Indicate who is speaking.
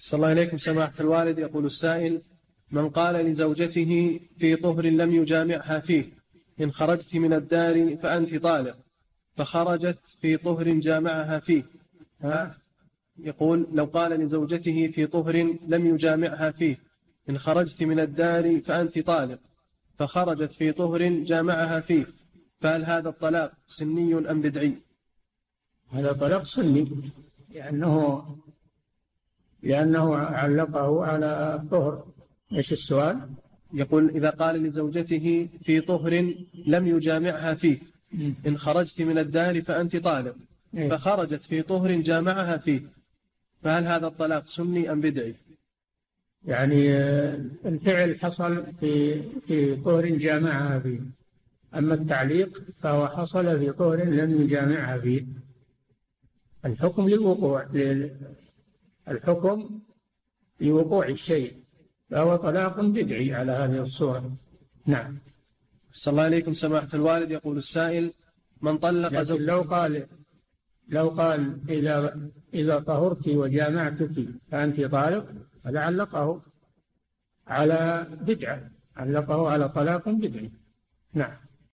Speaker 1: صلى الله عليكم سماحة الوالد. يقول السائل: من قال لزوجته في طهر لم يجامعها فيه: إن خرجت من الدار فأنت طالق، فخرجت في طهر جامعها فيه. يقول: لو قال لزوجته في طهر لم يجامعها فيه: إن خرجت من الدار فأنت طالق، فخرجت في طهر جامعها فيه، فهل هذا الطلاق سني أم بدعي؟
Speaker 2: هذا طلاق سني، لأنه علقه على الطهر. إيش السؤال؟
Speaker 1: يقول: إذا قال لزوجته في طهر لم يجامعها فيه: إن خرجت من الدار فأنت طالق، فخرجت في طهر جامعها فيه، فهل هذا الطلاق سني أم بدعي؟
Speaker 2: يعني الفعل حصل في طهر جامعها فيه، أما التعليق فهو حصل في طهر لم يجامعها فيه. الحكم لوقوع الشيء، فهو طلاق بدعي على هذه الصورة. نعم.
Speaker 1: صلى الله عليكم سماحة الوالد. يقول السائل: من طلق
Speaker 2: زوجته، لو قال إذا طهرت وجامعتك فأنت طالق، هذا علقه على بدعة، علقه على طلاق بدعي. نعم.